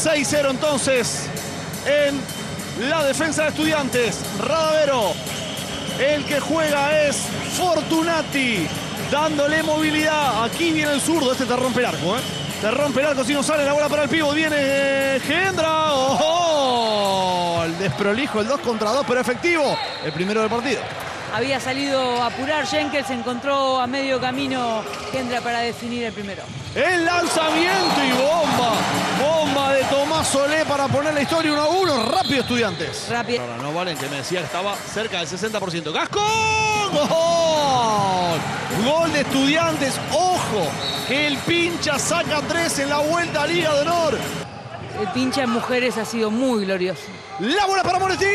6-0 entonces en la defensa de Estudiantes. Radavero, el que juega es Fortunati, dándole movilidad. Aquí viene el zurdo, este te rompe el arco, Te rompe el arco si no sale la bola para el pívot. Viene Gendra. ¡Oh! El desprolijo, el 2 contra 2, pero efectivo. El primero del partido. Había salido a apurar Jenkins, encontró a medio camino Gendra para definir el primero. El lanzamiento y bomba. Bomba de Tomás Solé para poner la historia 1-1. Rápido Estudiantes. Rápido. Ahora no valen, que me decía que estaba cerca del 60%. ¡Gascón! ¡Gol! Gol de Estudiantes. ¡Ojo! Que el pincha saca 3 en la vuelta a Liga de Honor. El pincha en mujeres ha sido muy glorioso. La bola para Moretín.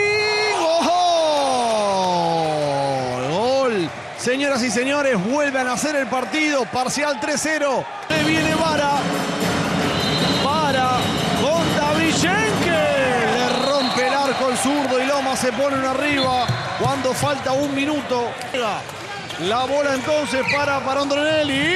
Gol. Señoras y señores, vuelven a hacer el partido. Parcial 3-0. Le viene Vara. Vara con David Jenkins. Le rompe el arco el zurdo y Lomas se pone una arriba cuando falta 1 minuto. La bola entonces para Ondronelli.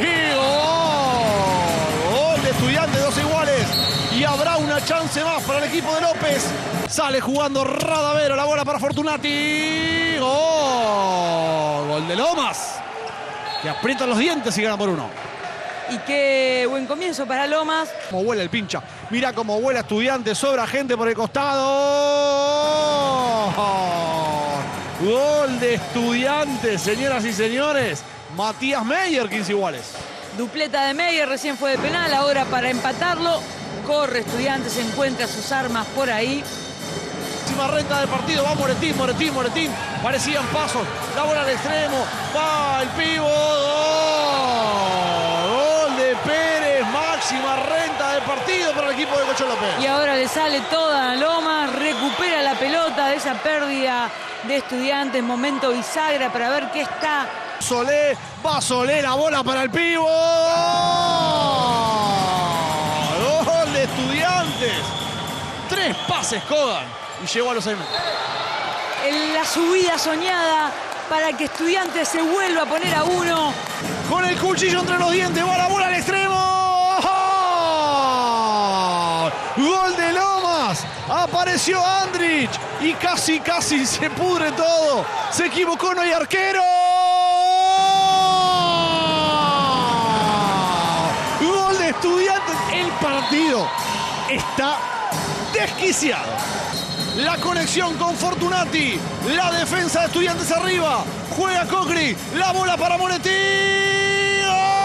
Gol de Estudiantes, 2 iguales. Y habrá una chance más para el equipo de López. Sale jugando Radavero, la bola para Fortunati. Gol de Lomas, que aprieta los dientes y gana por 1. Y qué buen comienzo para Lomas. Como vuela el pincha. Mira cómo vuela Estudiantes, sobra gente por el costado. Gol de Estudiantes, señoras y señores. Matías Meyer, 15 iguales. Dupleta de Meyer, recién fue de penal, ahora para empatarlo. Corre Estudiantes, encuentra sus armas por ahí. Última renta del partido, va Moretín. Parecían pasos, la bola al extremo, va el pívot. Gol de Pérez, máxima renta del partido para el equipo de Cocho López. Y ahora le sale toda a Lomas, recupera la pelota de esa pérdida de Estudiantes, momento bisagra para ver qué está. Solé, va Solé, la bola para el pívot. Gol de Estudiantes. 3 pases Kogan y llegó a los 6 metros. En la subida soñada para que Estudiantes se vuelva a poner a 1. Con el cuchillo entre los dientes, va la bola al extremo. Gol de Lomas. Apareció Andrich y casi se pudre todo. Se equivocó, no hay arquero. Gol de Estudiantes. El partido está desquiciado. La conexión con Fortunati. La defensa de Estudiantes arriba. Juega Cocri. La bola para Moretín.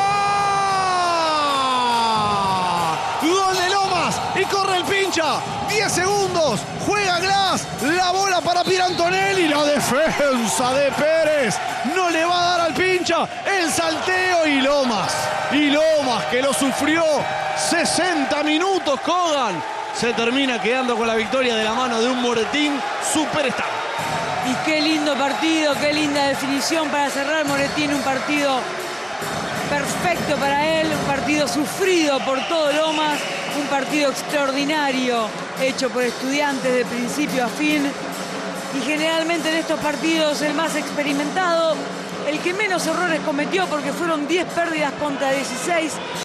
Gol de Lomas. Y corre el pincha. 10 segundos. Juega Glass. La bola para Pirantonelli. La defensa de Pérez. No le va a dar al pincha. El salteo y Lomas. Y Lomas que lo sufrió. 60 minutos Kogan. Se termina quedando con la victoria de la mano de un Moretín superstar. Y qué lindo partido, qué linda definición para cerrar Moretín. Un partido perfecto para él, un partido sufrido por todo Lomas, un partido extraordinario hecho por Estudiantes de principio a fin. Y generalmente en estos partidos el más experimentado, el que menos errores cometió porque fueron 10 pérdidas contra 16.